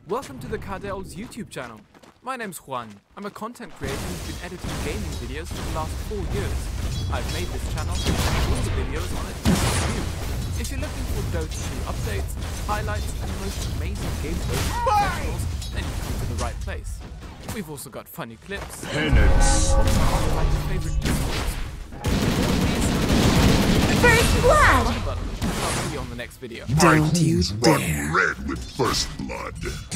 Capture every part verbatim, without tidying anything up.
Welcome to the Cardel's YouTube channel. My name's Juan. I'm a content creator who's been editing gaming videos for the last four years. I've made this channel and all the videos on it just for you. If you're looking for Dota two updates, highlights, and the most amazing gameplay professionals, then you've come to the right place. We've also got funny clips, penance, like your favorite esports. First blood! I'll see you on the next video. Don't you run dare! red with first blood.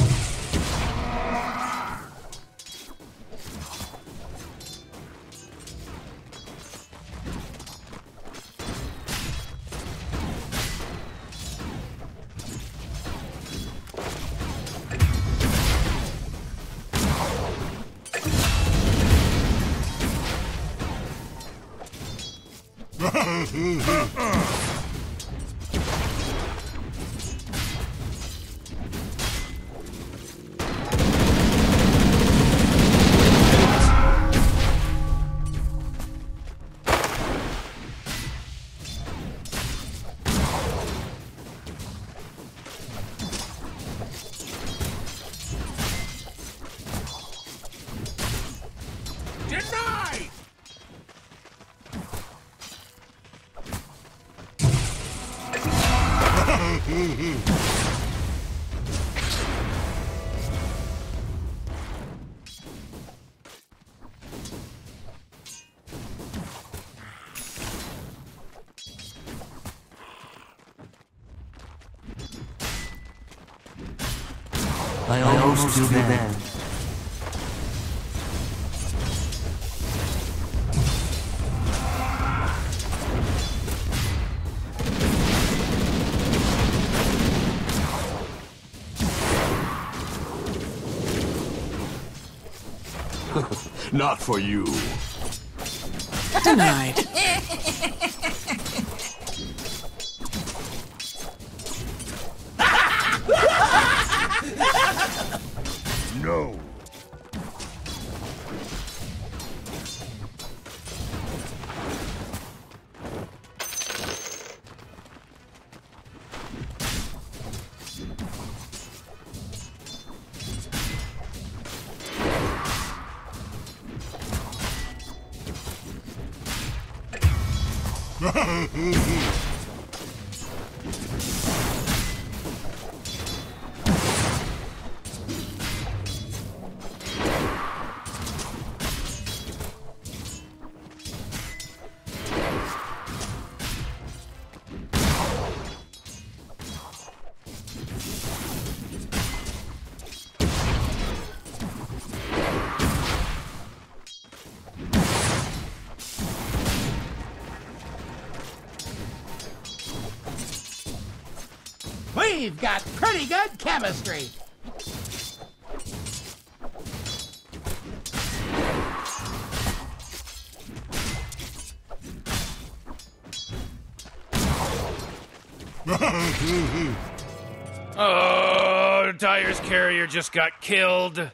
Denied! I almost feel bad. Not for you. Denied. No. We've got pretty good chemistry. Oh, Dyer's carrier just got killed.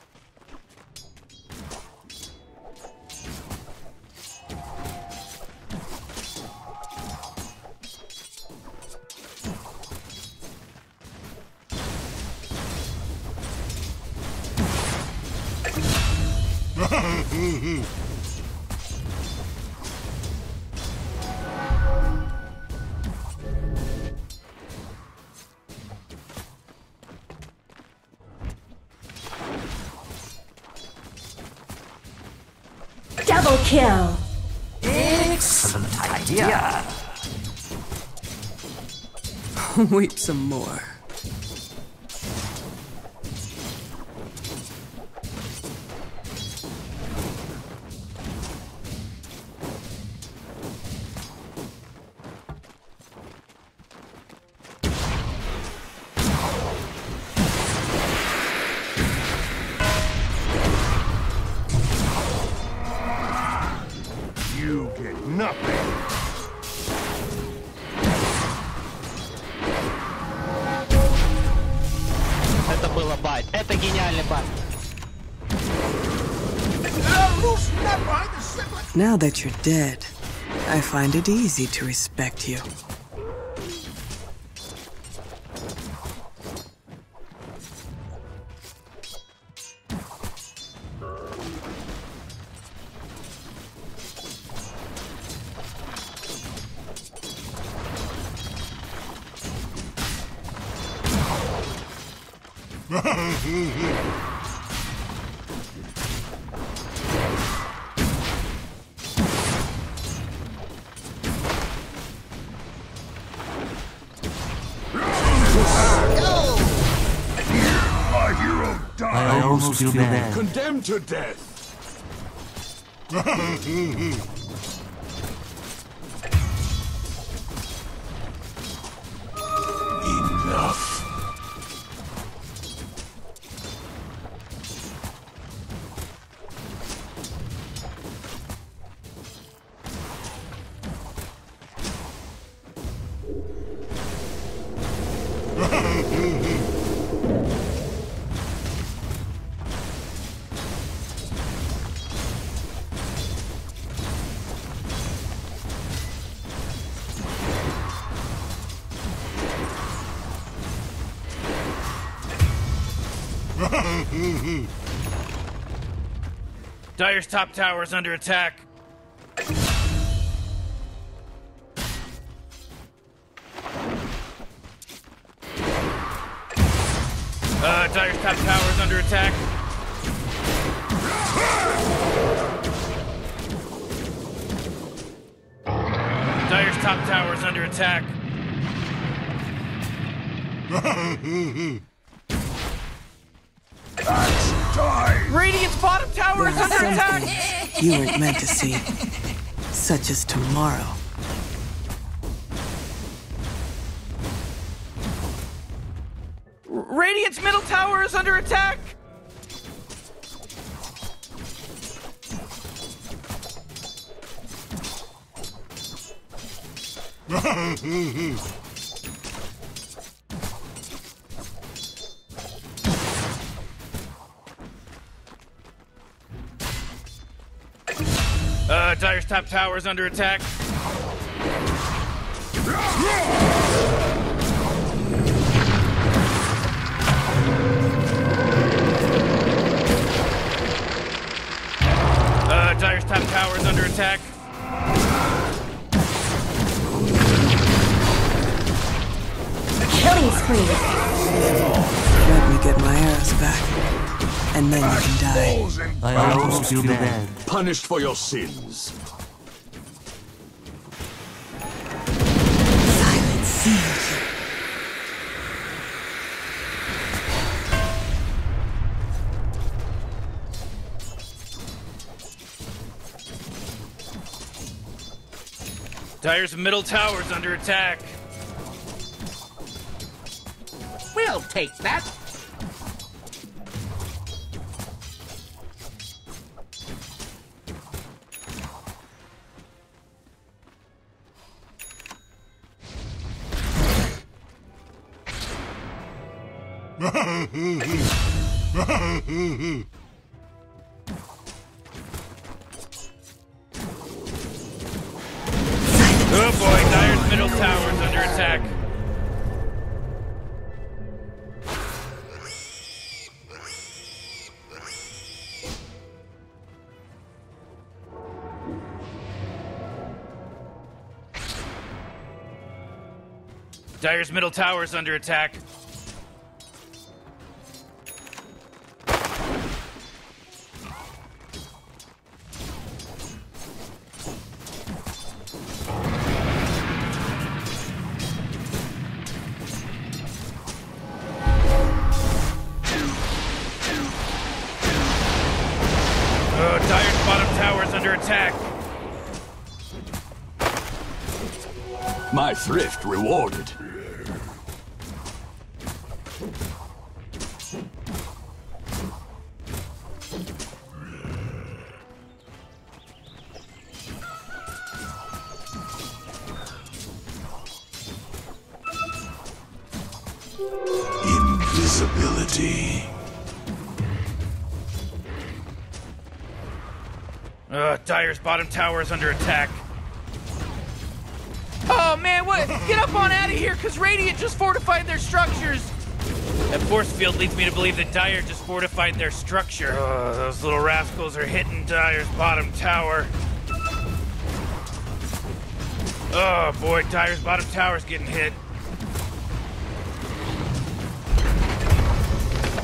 Double kill! Excellent idea. Wait some more. You get nothing. Это было байт. Это гениальный байт. Now that you're dead, I find it easy to respect you. My hero died. I almost feel bad. Condemned to death. Enough. Dire's top tower is under attack. Uh, Dire's top tower is under attack. Dire's top tower is under attack. Die. Radiant's bottom tower is There are under some attack! things you weren't meant to see, such as tomorrow. Radiant's middle tower is under attack! Uh, Dire's top tower is under attack. Uh, Dire's top tower is under attack. Killing spree. Let me get my arrows back, and then you can die. Balls and I bounds almost feel bad. punished for your sins. Silence seals you. Dire's middle tower is under attack. We'll take that. Oh boy, Dire's middle tower is under attack. Dire's middle tower is under attack. Oh, Dire's bottom tower is under attack. My thrift rewarded. Invisibility. Uh, Dire's bottom tower is under attack. Oh man, what? Get up on out of here, cause Radiant just fortified their structures! That force field leads me to believe that Dire just fortified their structure. Uh, those little rascals are hitting Dire's bottom tower. Oh boy, Dire's bottom tower's getting hit.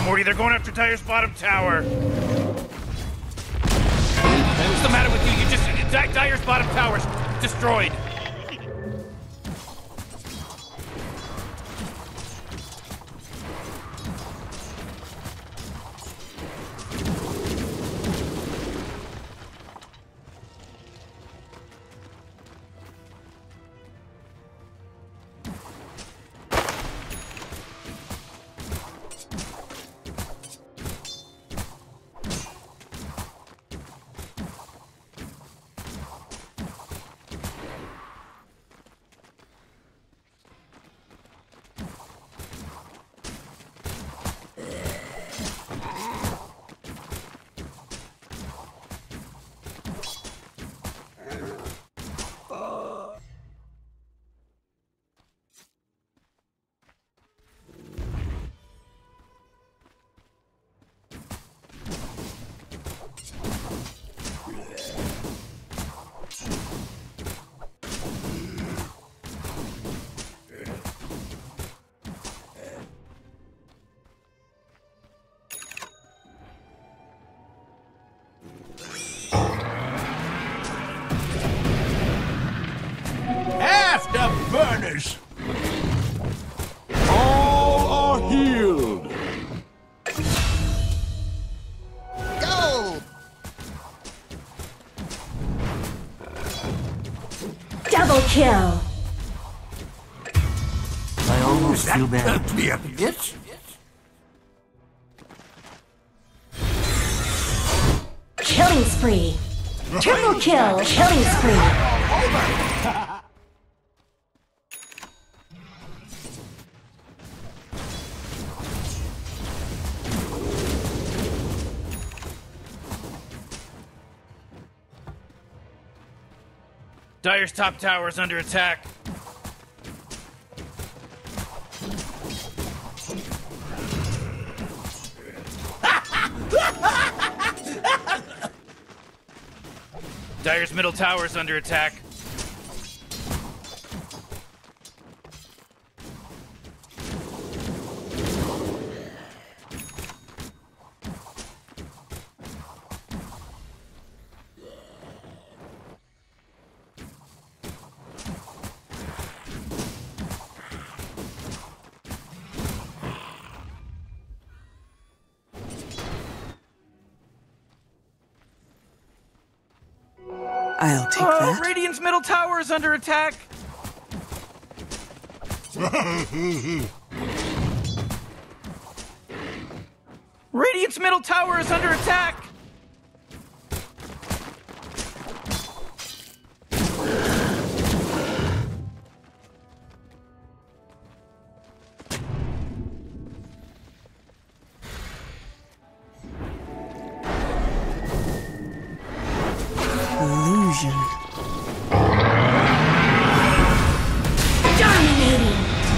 Morty, they're going after Dire's bottom tower. What's the matter with you? You just... Di Dire's bottom tower's destroyed. After furnace, all are healed. Go! Double kill. I almost feel bad. Helped me a bit. Killing spree. Triple kill. Killing spree. Dire's top tower is under attack. Dire's middle tower is under attack. I'll take Oh, that. Radiant's middle tower is under attack. Radiant's middle tower is under attack. Illusion. Dominating.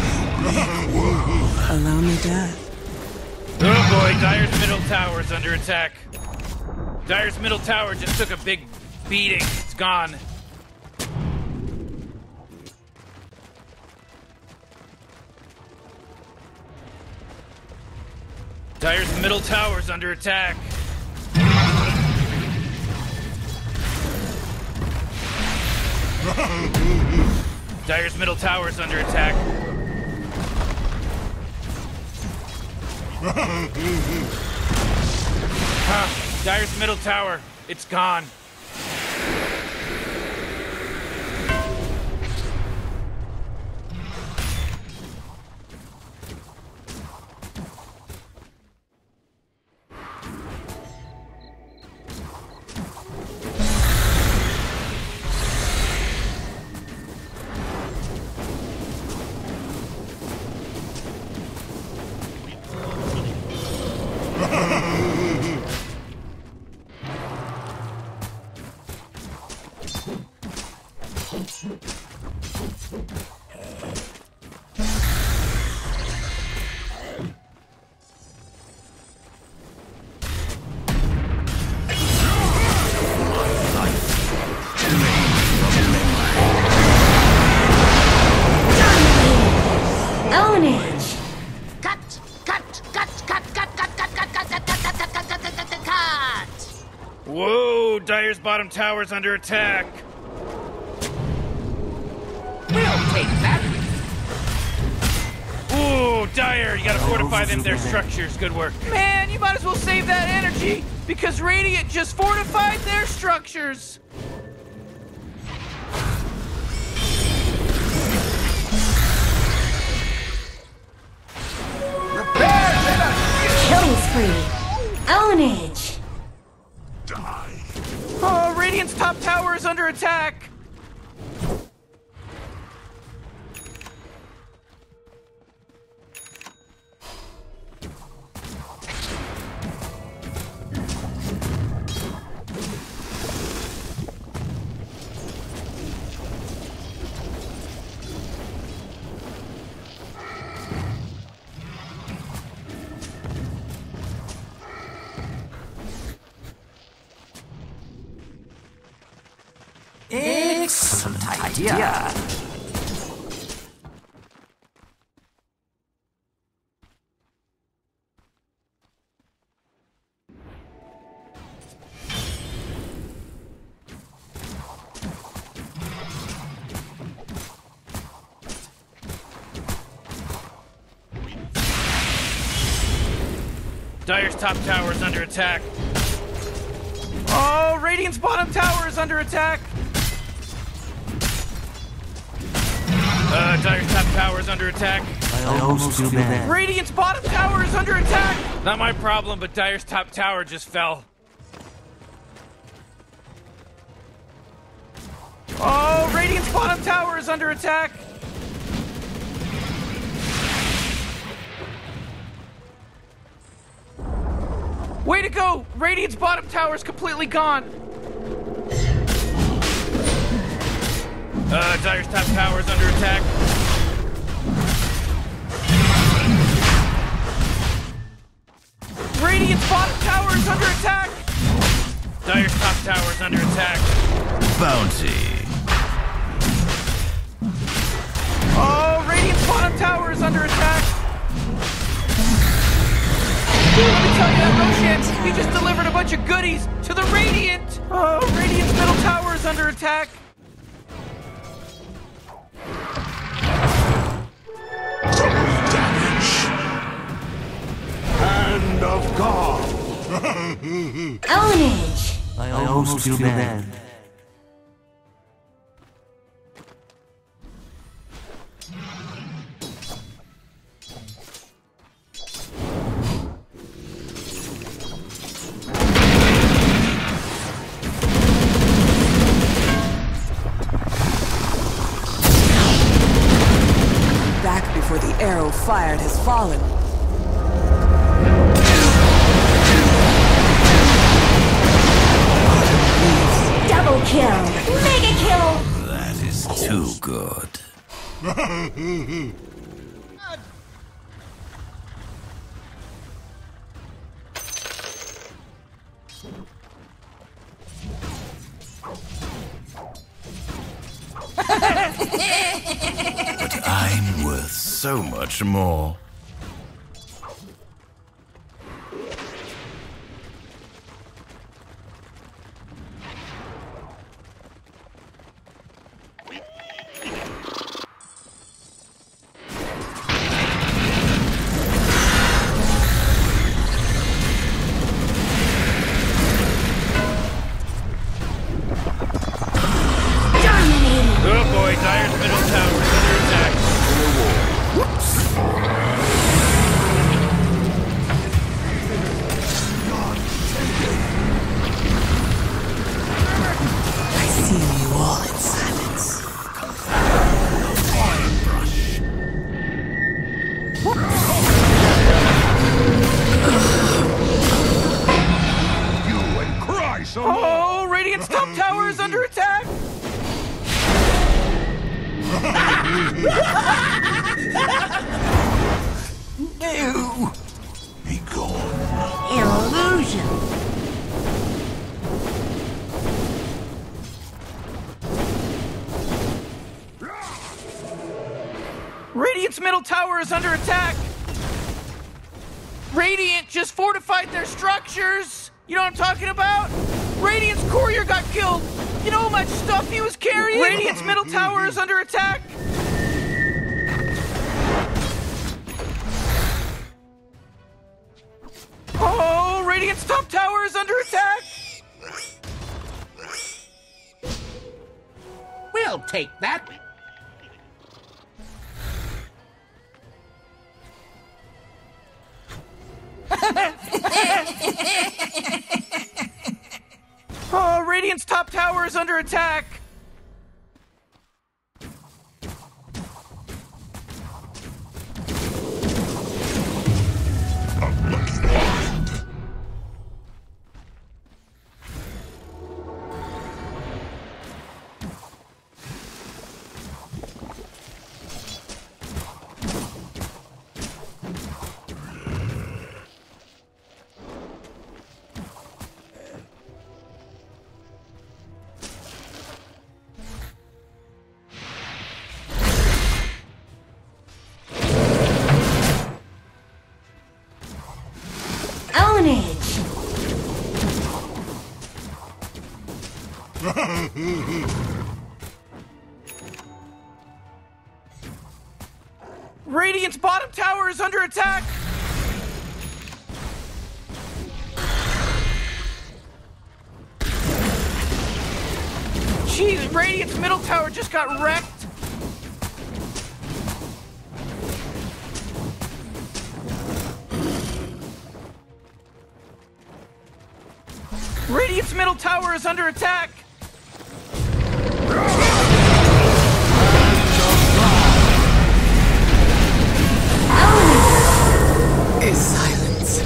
Allow me death. Oh boy, Dire's middle tower is under attack. Dire's middle tower just took a big beating. It's gone. Dire's middle tower is under attack. Dire's middle tower is under attack. Huh. Dire's middle tower, it's gone. Own it. Cut! Cut! Cut! Cut! Cut! Cut! Cut! Dire's bottom tower's under attack. We'll take that. Ooh, Dire, you gotta fortify them, their structures. Good work. Man, you might as well save that energy, because Radiant just fortified their structures. Killing spree. Ownage. Die. Oh, Radiant's top tower is under attack. Excellent idea. Dire's top tower is under attack. Oh, Radiant's bottom tower is under attack. Uh, Dire's top tower is under attack. I almost feel bad. Radiant's bottom tower is under attack. Not my problem, but Dire's top tower just fell. Oh, Radiant's bottom tower is under attack. Way to go! Radiant's bottom tower is completely gone. Uh, Dire's top tower is under attack. Radiant's bottom tower is under attack. Dire's top tower is under attack. Bounty. Oh, Radiant's bottom tower is under attack. Let me tell you that Roshan, he just delivered a bunch of goodies to the Radiant. Oh, Radiant's middle tower is under attack. Hand of God. Ownage. I almost feel bad. Back before the arrow fired has fallen. Double kill. Mega kill. That is too good. But I'm worth so much more. Oh boy, Dire's middle tower is under attack. I see you all in silence. You and cry some more. Oh, Radiant's top tower is under attack. No. Be gone. Illusion. Radiant's middle tower is under attack. Radiant just fortified their structures. You know what I'm talking about? Radiant's courier got killed! You know how much stuff he was carrying? Radiant's middle tower is under attack! Oh, Radiant's top tower is under attack! We'll take that. Oh, Radiant's top tower is under attack! Ownage! Radiant's bottom tower is under attack! Jeez, Radiant's middle tower just got wrecked! Radiant's middle tower is under attack! Is silence.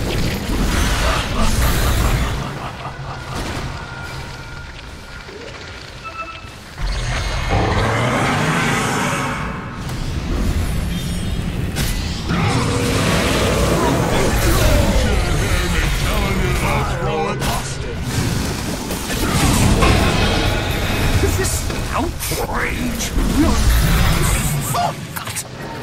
Is this outrage? Fuck!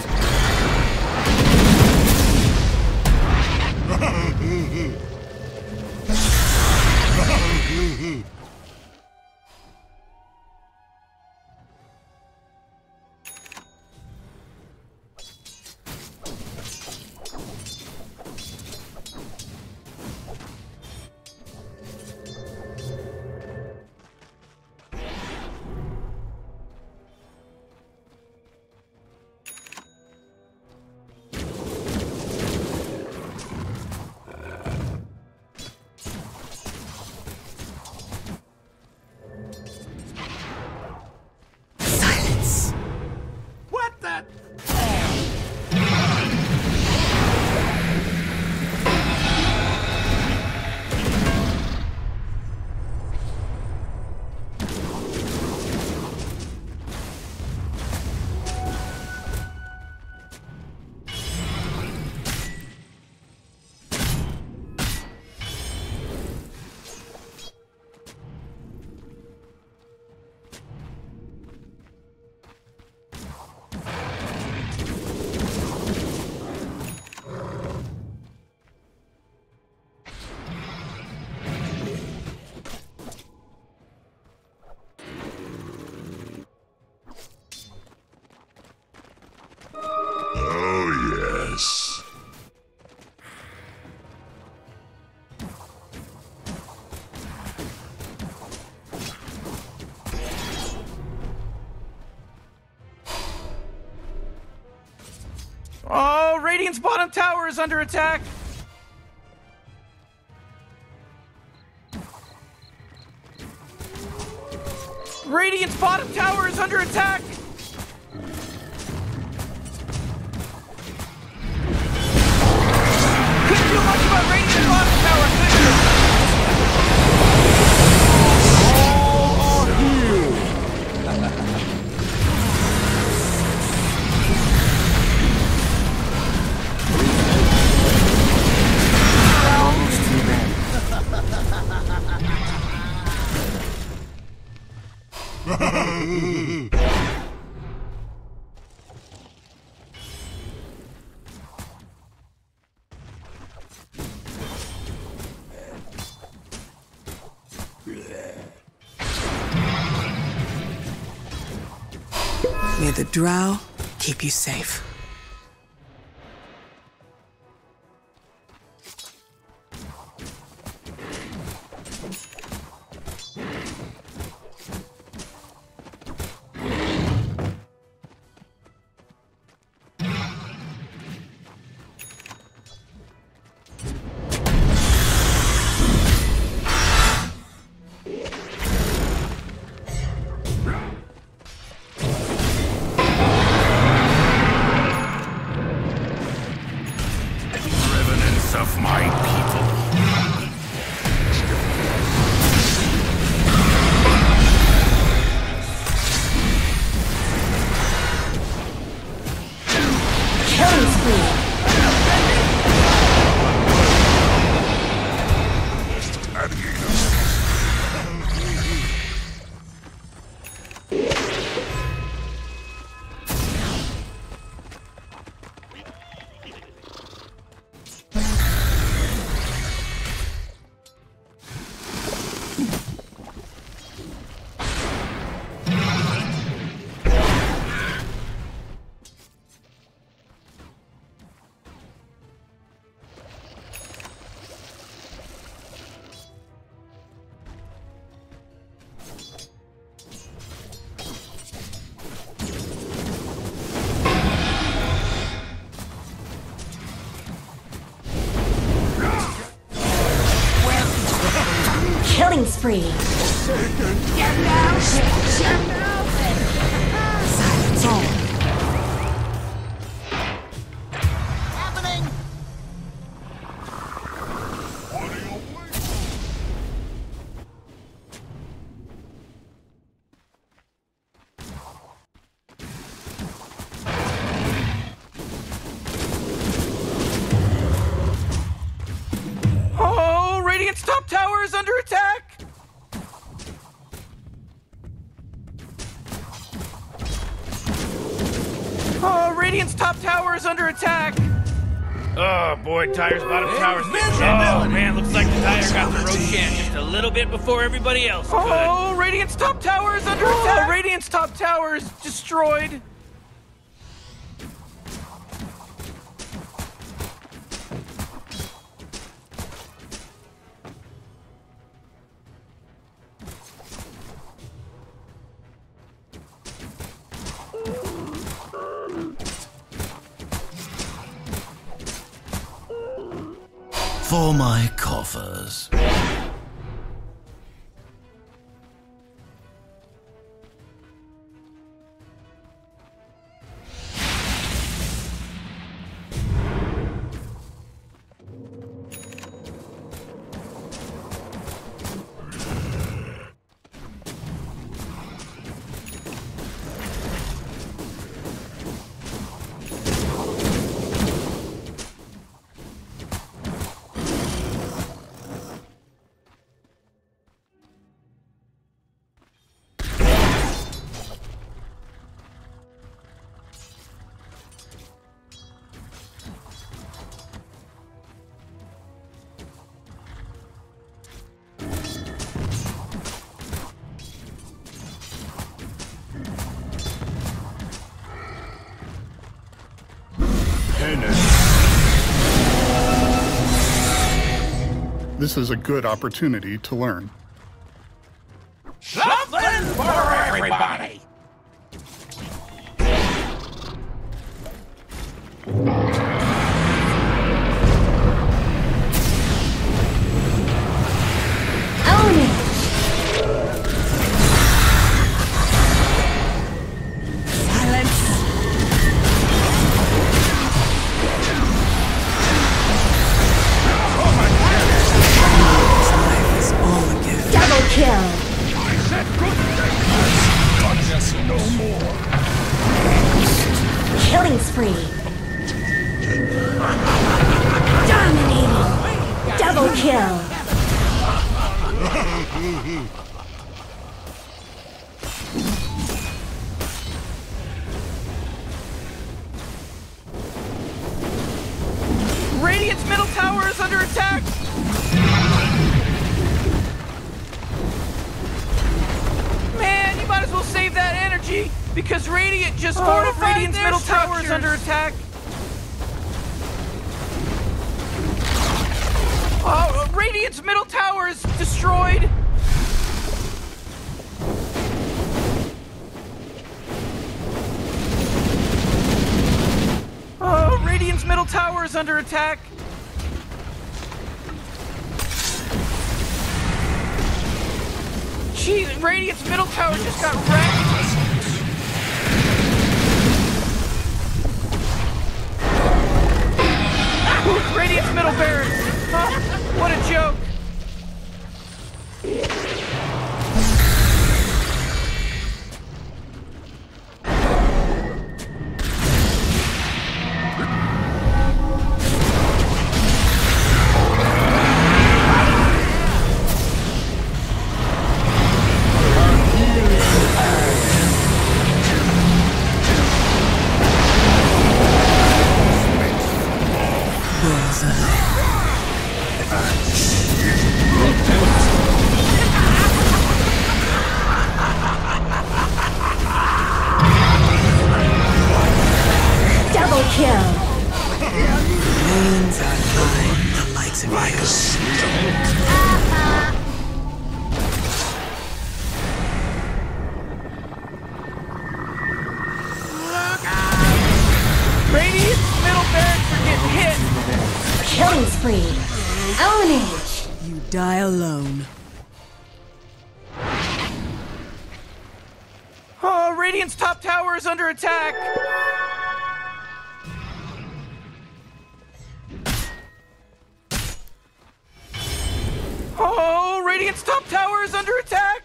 What the? Oh, yes. Oh, Radiant's bottom tower is under attack! Radiant's bottom tower is under attack! Couldn't do much about Radiant's bottom tower, could you? May the drow keep you safe. Of my people. Killing spree. Killing spree. Silence all. Happening. Oh, Radiant's top tower is under attack! Oh, Radiant's top tower is under attack! Oh boy, Tyre's bottom tower's been Oh man, looks like the Tire got the Roshan just a little bit before everybody else could. Oh, Radiant's top tower is under attack! Radiant's top tower is destroyed! For my coffers. This is a good opportunity to learn. Something for everybody! Own it. Silence. Life is all a gift. Double kill. I said good things! No more! Killing spree. Dominating. Double kill. Radiant's middle tower is under attack! Man, you might as well save that energy! Because Radiant just Oh, fortified find Radiant's their middle tower is structures. under attack. Oh, Radiant's middle tower is destroyed. Oh, Radiant's middle tower is under attack. Gee, Radiant's middle tower just got wrecked. Radiant's middle barracks. Huh? What a joke. Double kill. Lanes are mine, the likes of you. Radiant's middle barracks are getting hit. Killing spree. Ownage. You die alone. Oh, Radiant's top tower is under attack. Oh, Radiant's top tower is under attack.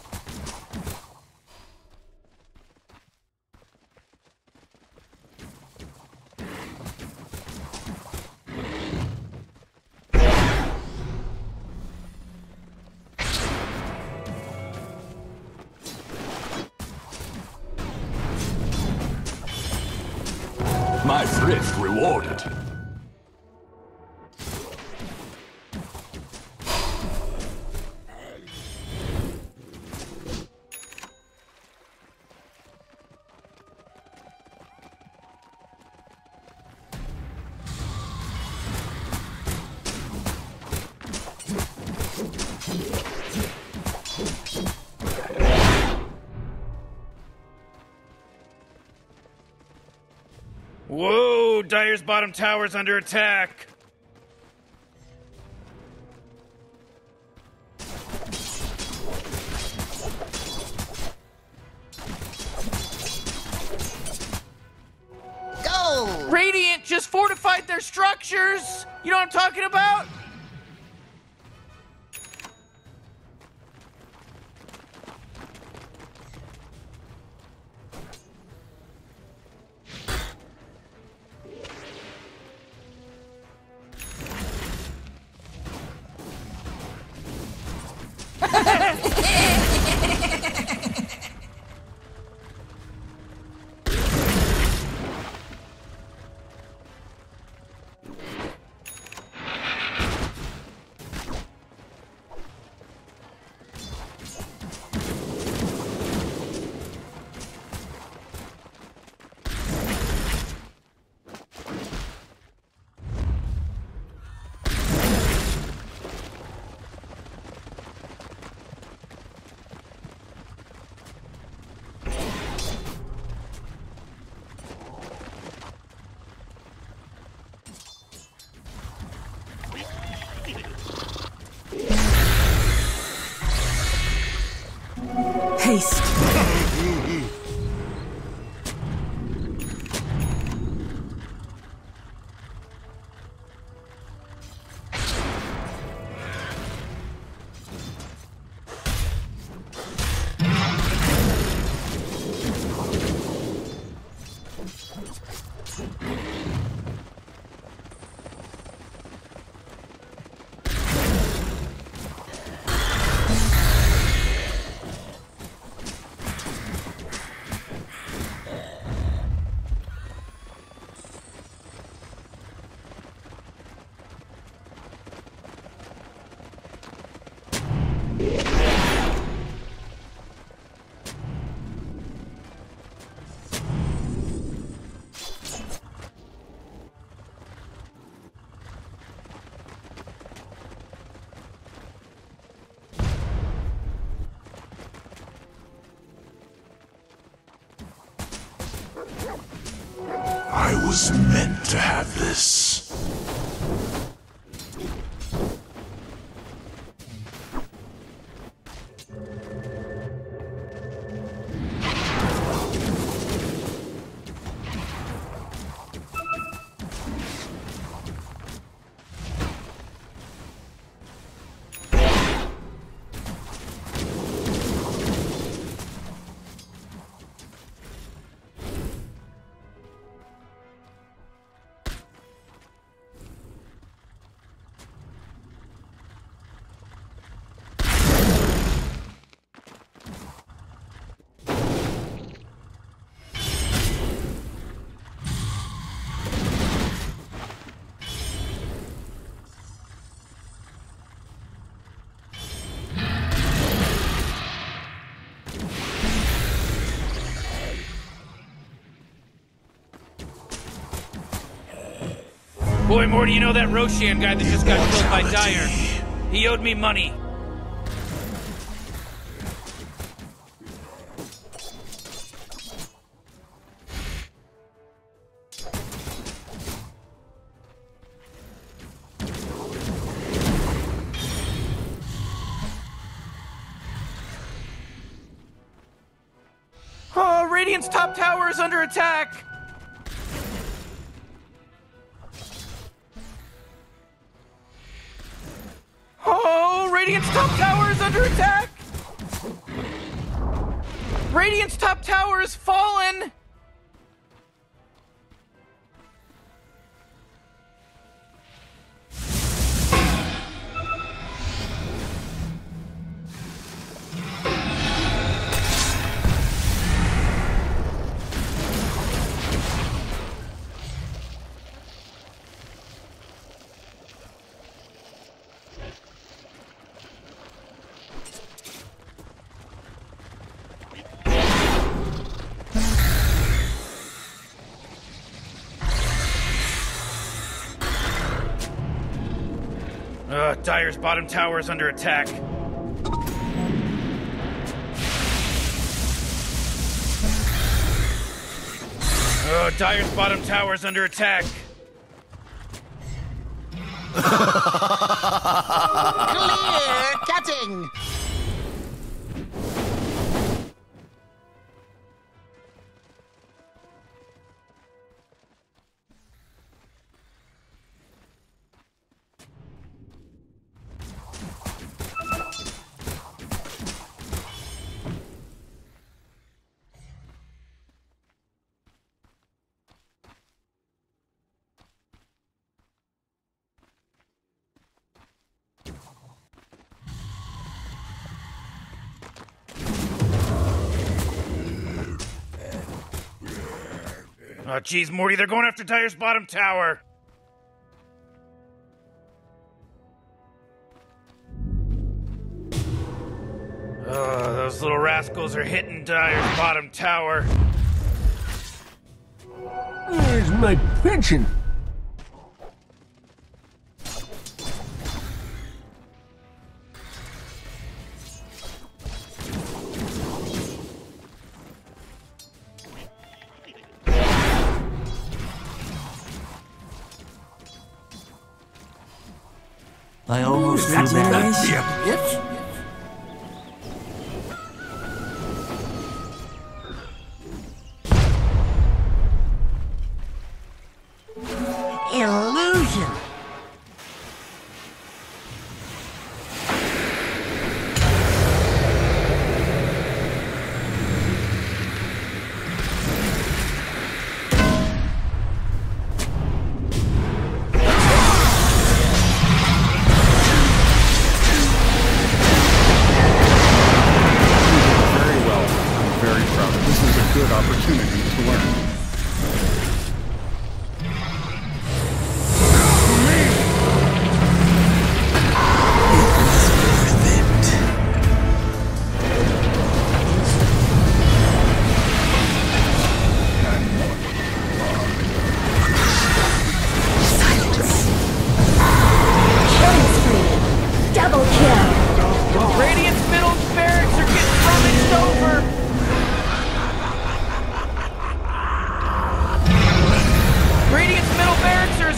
My thrift rewarded. Whoa, Dire's bottom tower's under attack. Go! Radiant just fortified their structures. You know what I'm talking about? Haste. was meant to have this. Boy, Morty, you know that Roshan guy that just got killed by Dyer? He owed me money. Oh, Radiant's top tower is under attack! Oh, Radiant's top tower is under attack! Radiant's top tower has fallen! Uh, Dyer's bottom tower is under attack. Uh, Dyer's bottom tower is under attack. Clear cutting! Oh, geez, Morty, they're going after Dyer's bottom tower. Oh, those little rascals are hitting Dyer's bottom tower. Where's my pension? I almost feel bad. Yes? Illusion! Good opportunity to learn.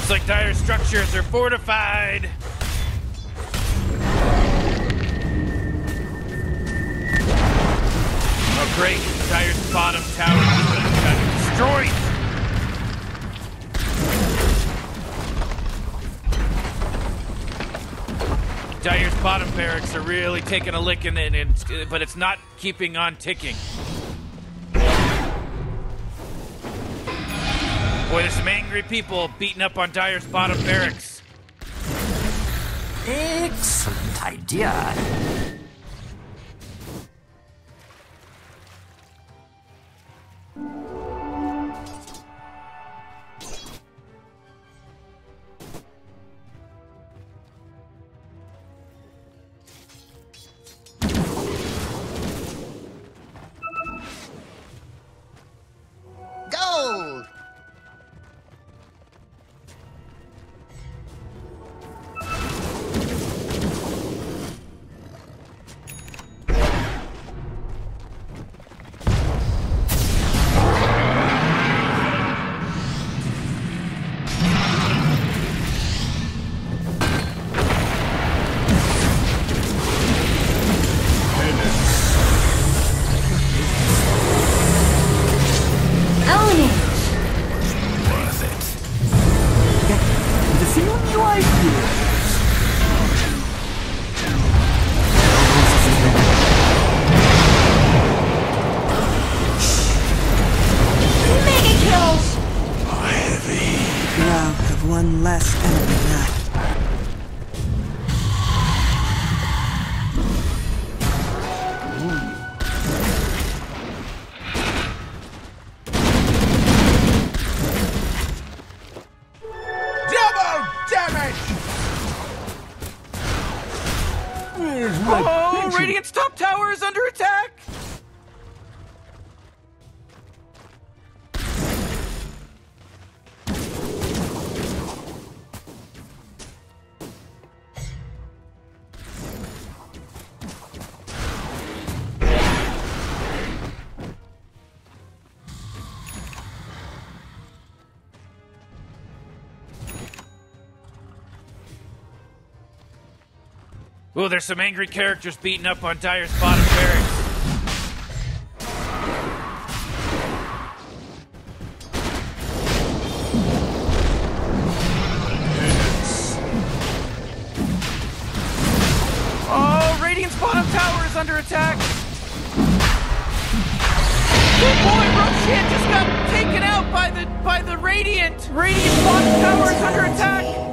Looks like Dire's structures are fortified. Oh, great. Dire's bottom tower got destroyed. Dire's bottom barracks are really taking a lick in it, and, but it's not keeping on ticking. Boy, there's some angry people beating up on Dire's bottom barracks. Excellent idea. Gold! One less enemy left. Double damage! Oh, Radiant's top tower is under attack! Ooh, there's some angry characters beating up on Dire's bottom barracks. Oh, Radiant's bottom tower is under attack! Oh boy, Roshan just got taken out by the by the Radiant! Radiant's bottom tower is under attack!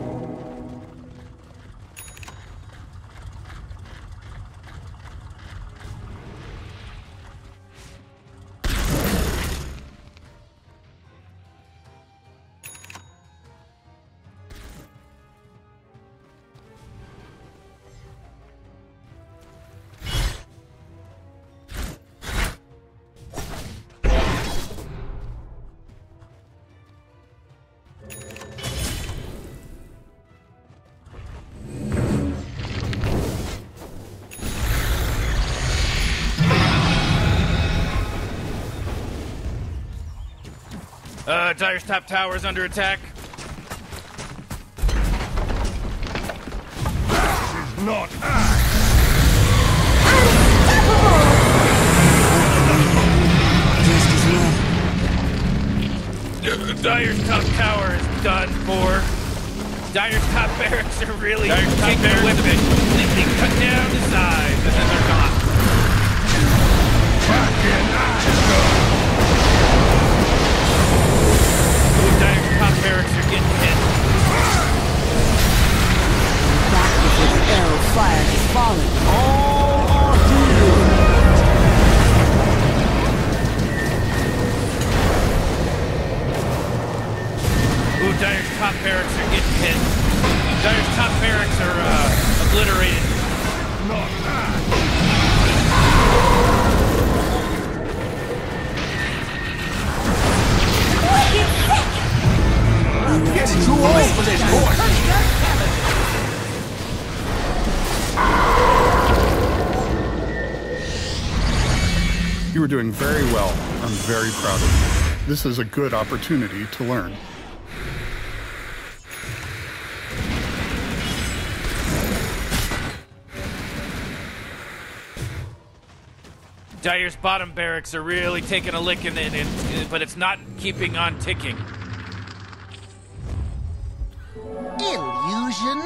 Uh, Dire's top tower is under attack. This is not Dire's top tower is done for. Dire's top barracks are really Dire's top barracks with it. They, they cut down to size, and then they're gone. back in action. Dire's top barracks are getting hit. Back before the arrow fire has fallen. All Ooh, Dire's top barracks are getting hit. Dire's top barracks are uh, obliterated. Not that. Getting too old for this horse. You were doing very well. I'm very proud of you. This is a good opportunity to learn. Dire's bottom barracks are really taking a lick in it, and, but it's not keeping on ticking. Illusion?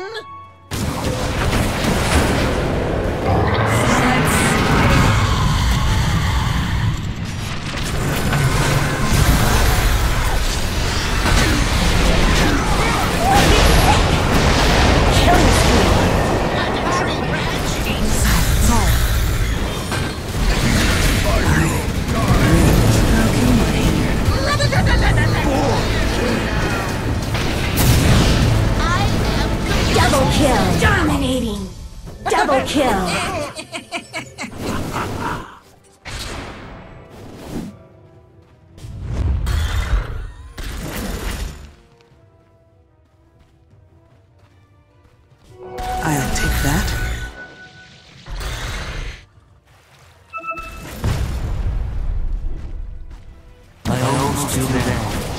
Double kill. Dominating. Double kill. I'll take that. I almost do that.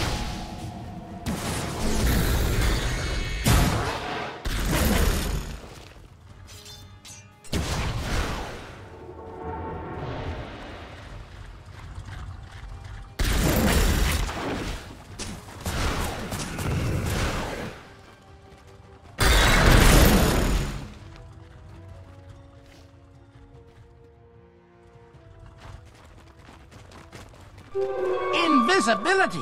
Invisibility!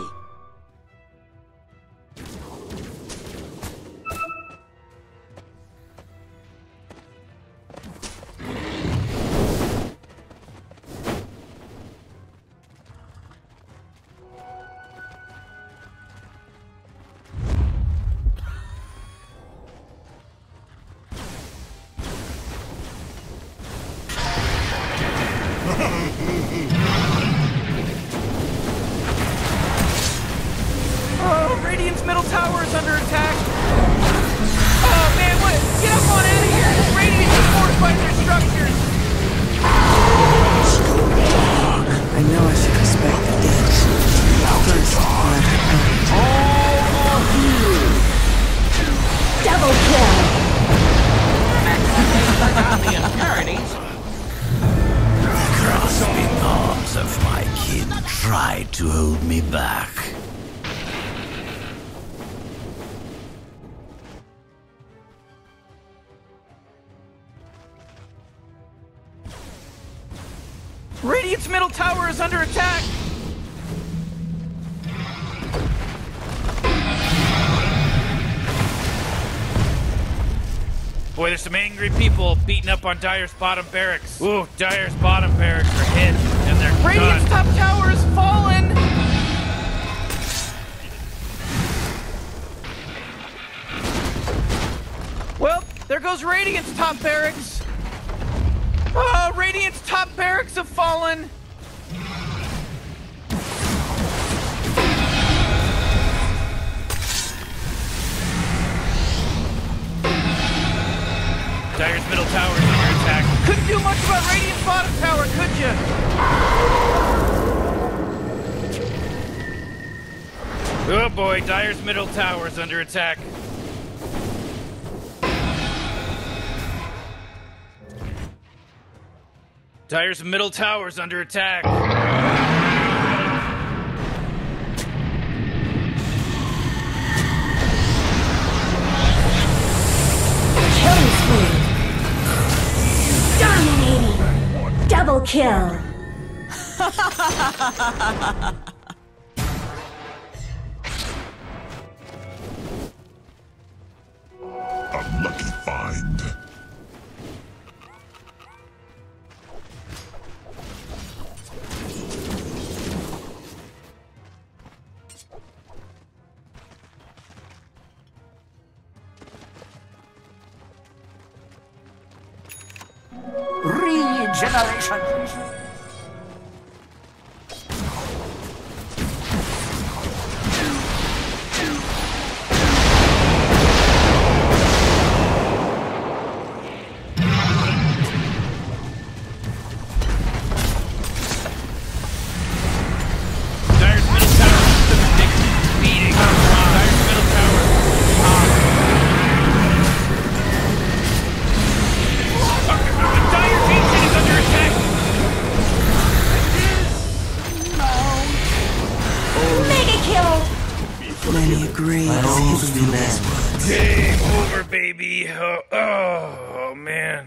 Oh, Radiant's middle tower is under attack. Oh man, what? Get up on out of here! Radiant has fortified their structures. I know I should respect the dead. First, let her Double kill. The grasping arms of my kin tried to hold me back. Radiant's middle tower is under attack. Boy, there's some angry people beating up on Dire's bottom barracks. Ooh, Dire's bottom barracks are hit, and they're Radiant's done. top tower is fallen. Well, there goes Radiant's top barracks. Oh, Radiant's top barracks have fallen. Dire's middle tower is under attack. Couldn't do much about Radiant's bottom tower, could you? Oh boy, Dire's middle tower is under attack. Dire's middle tower is under attack. Killing spree. Dominating. Double kill. Unlucky find. Regeneration. Dire's middle tower took a big beating. Dire's middle tower. Dire's ancient is under attack. waves he leads. Game over, baby. Oh, oh, oh man.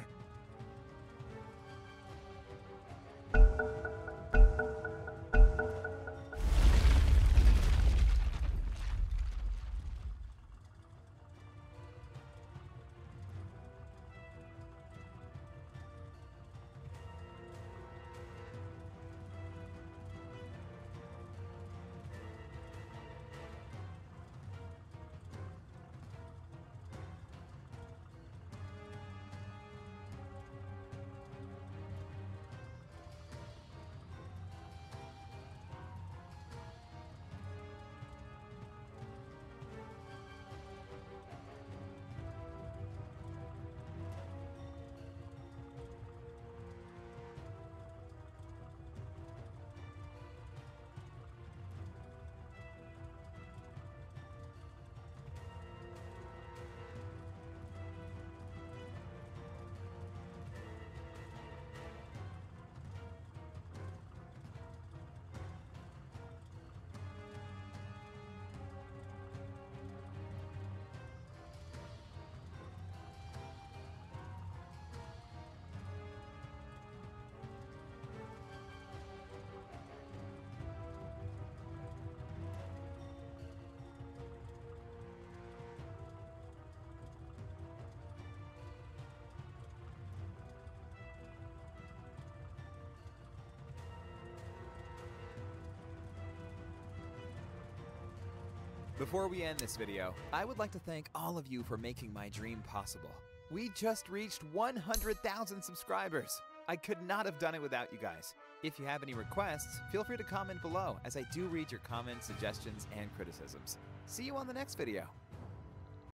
Before we end this video, I would like to thank all of you for making my dream possible. We just reached one hundred thousand subscribers. I could not have done it without you guys. If you have any requests, feel free to comment below, as I do read your comments, suggestions, and criticisms. See you on the next video.